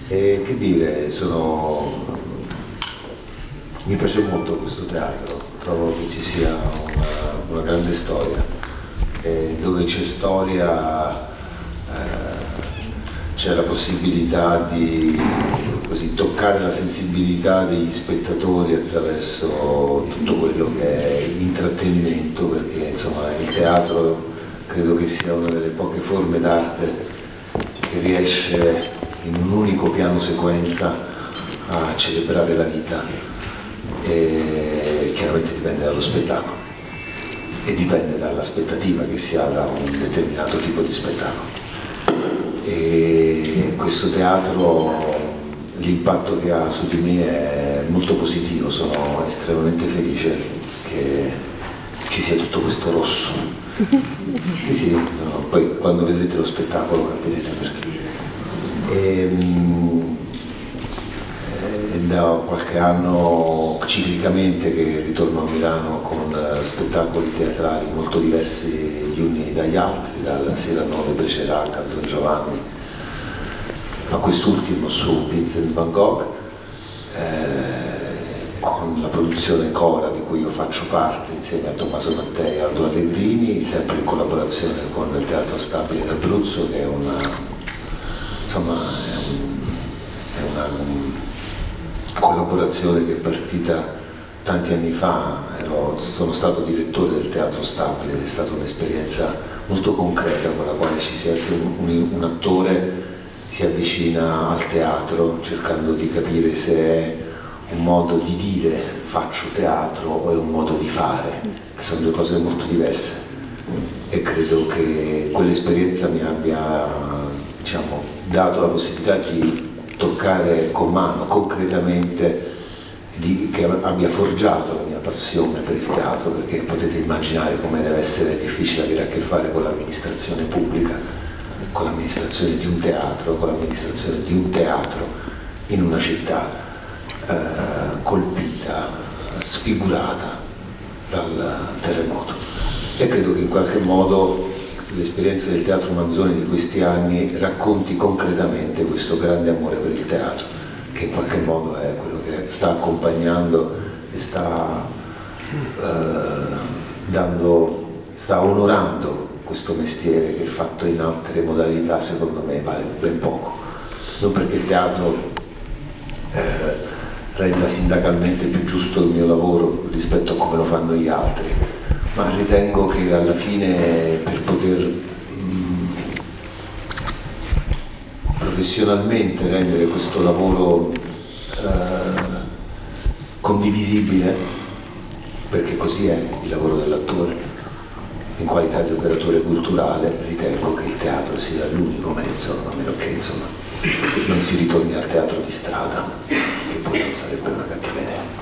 E che dire, mi piace molto questo teatro, trovo che ci sia una grande storia, e dove c'è storia c'è la possibilità di così, toccare la sensibilità degli spettatori attraverso tutto quello che è intrattenimento, perché insomma il teatro credo che sia una delle poche forme d'arte che riesce in un unico piano sequenza a celebrare la vita, e chiaramente dipende dallo spettacolo e dipende dall'aspettativa che si ha da un determinato tipo di spettacolo. E questo teatro, l'impatto che ha su di me è molto positivo, sono estremamente felice che ci sia tutto questo rosso. Sì, no, poi quando vedrete lo spettacolo capirete perché. È da qualche anno ciclicamente che ritorno a Milano con spettacoli teatrali molto diversi gli uni dagli altri, dalla Sera 9 Brecerac a Don Giovanni, a quest'ultimo su Vincent van Gogh, con la produzione Cora di cui io faccio parte insieme a Tommaso Mattei e Aldo Allegrini, sempre in collaborazione con il Teatro Stabile d'Abruzzo, che è una collaborazione che è partita tanti anni fa. Sono stato direttore del Teatro Stabile ed è stata un'esperienza molto concreta con la quale un attore si avvicina al teatro cercando di capire se è un modo di dire faccio teatro o è un modo di fare, che sono due cose molto diverse, e credo che quell'esperienza mi abbia dato la possibilità di toccare con mano concretamente, che abbia forgiato la mia passione per il teatro, perché potete immaginare come deve essere difficile avere a che fare con l'amministrazione pubblica, con l'amministrazione di un teatro, in una città colpita, sfigurata dal terremoto. E credo che in qualche modo l'esperienza del Teatro Manzoni di questi anni racconti concretamente questo grande amore per il teatro, che in qualche modo è quello che sta accompagnando e sta onorando questo mestiere che fatto in altre modalità secondo me vale ben poco. Non perché il teatro renda sindacalmente più giusto il mio lavoro rispetto a come lo fanno gli altri, ma ritengo che alla fine per poter professionalmente rendere questo lavoro condivisibile, perché così è il lavoro dell'attore, in qualità di operatore culturale ritengo che il teatro sia l'unico mezzo, a meno che insomma non si ritorni al teatro di strada, che poi non sarebbe una cattiveria.